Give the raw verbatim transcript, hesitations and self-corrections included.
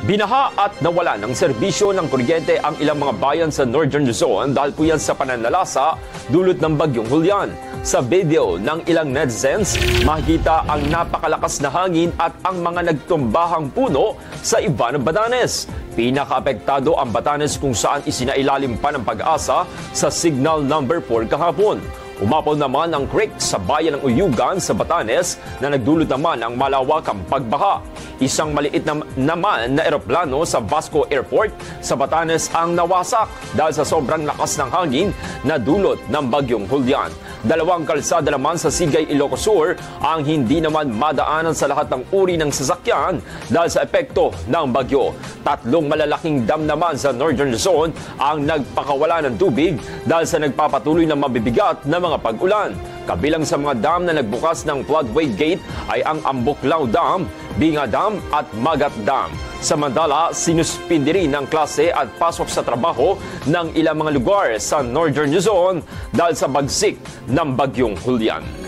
Binaha at nawala ng serbisyo ng kuryente ang ilang mga bayan sa Northern Luzon dahil po yan sa pananalasa dulot ng bagyong Julian. Sa video ng ilang netizens, makikita ang napakalakas na hangin at ang mga nagtumbahang puno sa iba ng Batanes. Pinakaapektado ang Batanes kung saan isinailalim pa ng Pag-asa sa signal number four kahapon. Umapaw naman ang creek sa bayan ng Uyugan sa Batanes na nagdulot naman ng malawakang pagbaha. Isang maliit na naman na eroplano sa Vasco Airport sa Batanes ang nawasak dahil sa sobrang lakas ng hangin na dulot ng bagyong Julian. Dalawang kalsada naman sa Sigay, Ilocos Sur ang hindi naman madaanan sa lahat ng uri ng sasakyan dahil sa epekto ng bagyo. Tatlong malalaking dam naman sa Northern Luzon ang nagpakawala ng tubig dahil sa nagpapatuloy na mabibigat na mga pag-ulan. Kabilang sa mga dam na nagbukas ng floodway gate ay ang Ambuklao Dam, Binga Dam at Magat Dam. Samantala, sinuspindi rin ng klase at pasok sa trabaho ng ilang mga lugar sa Northern Luzon dahil sa bagsik ng bagyong Julian.